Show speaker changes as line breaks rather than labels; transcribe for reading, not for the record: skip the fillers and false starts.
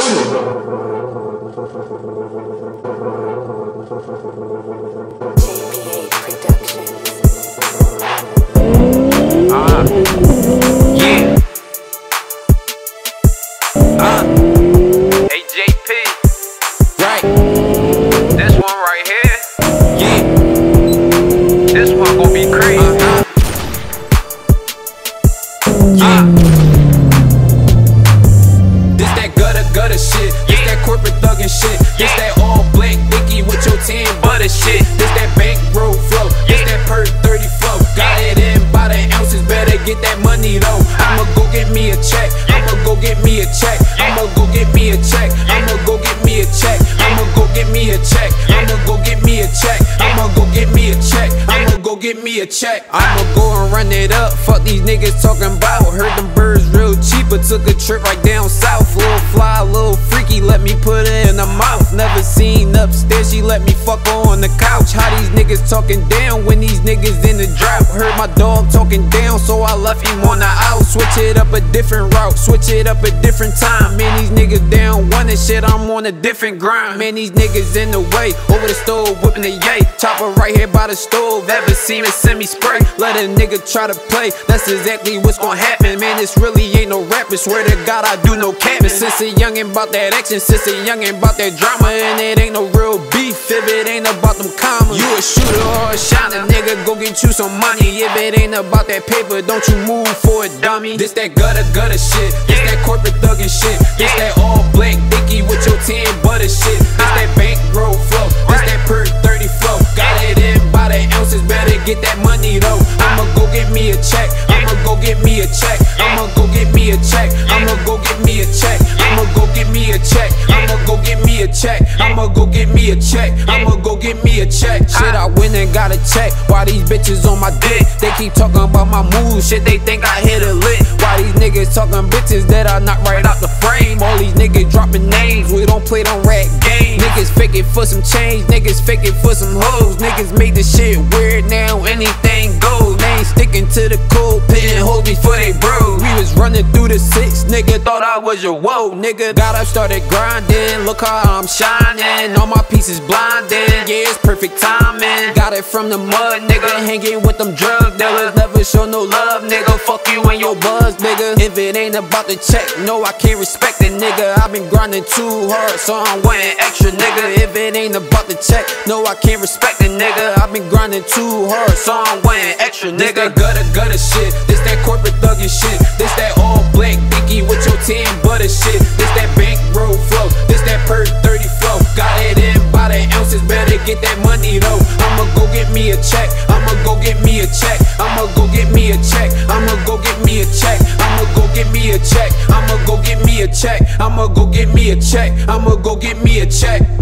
JP-8 Productions.
Yeah. Hey JP. Right. This one right here. Yeah. This one gon' be crazy. This that gutter shit. This that corporate thuggin' shit. This that all black Dickie with your 10 butter shit. This that bankroll flow. This that per 30 flow. Got it in by the ounces. Better get that money though. I'ma go get me a check. I'ma go get me a check. I'ma go get me a check. I'ma go get me a check. I'ma go get me a check. I'ma go get me a check. I'ma go get me a check. I'ma go get me a check. I'ma go and run it up. Fuck these niggas talking about. Heard them birds real cheap, but took a trip right down south. Little fly, little freaky, let me put her in the mouth. Never seen upstairs, she let me fuck her on the couch. How these niggas talking down when these niggas in the drought? Heard my dog talking down, so I left him on the out. Switch it up a different route, switch it up a different time. Man, these niggas down one and shit, I'm on a different grind. Man, these niggas in the way, over the stove, whipping the yay. Chopper right here by the stove, ever seen me send me spray? Let a nigga try to play, that's exactly what's gonna happen. Man, this really ain't no rapping, swear to God I do no capping. Since a youngin' bout that action, since a youngin' bout that drama. And it ain't no real beef if it ain't about them commas. You a shooter or a shiner, nigga, go get you some money. If it ain't about that paper, don't you move for it, dummy. This that gutter shit, this that corporate thuggin' shit. This that all black Dickie with your 10 butter shit. This that bankroll flow, this that per 30 flow. Got it in by the ounces, better get that money though. I'ma go get me a check, I'ma go get me a check. I'ma go get me a check, I'ma go get me a check. I'ma go get me a check, I'ma go get me a check. I'ma go get me a check, I'ma go get me a check. Shit, I went and got a check. Why these bitches on my dick? They keep talking about my moves, shit, they think I hit a lick. Why these niggas talking bitches that I knock right out the frame? All these niggas dropping names, we don't play them rat games. Niggas faking for some change, niggas faking for some hoes. Niggas made this shit weird, now anything goes. They ain't sticking to the code, pitting hoes before they bros. We was running through the 6, nigga, thought I was your whoa, nigga. Got up, started grinding, look how I'm shining. All my pieces blinding, yeah, it's perfect timing. Got it from the mud, nigga, hanging with them drug dealers. Never show no love, nigga, fuck you and your buzz, nigga. If it ain't about the check, no, I can't respect it, nigga. I been grinding too hard, so I'm wanting extra, nigga. If it ain't about the check, no, I can't respect it, nigga. I been grinding too hard, so I'm wanting extra, nigga. This that gutter shit, this that corporate thuggin' shit. This that all black Dickie with your 10 butter shit. This that bankroll flow, this that per 30 flow. Got it in by the ounces, better get that money though. I'ma go get me a check, I'ma go get me a check. I'ma go get me a check, I'ma go get me a check. I'ma go get me a check, I'ma go get me a check. I'ma go get me a check, I'ma go get me a check.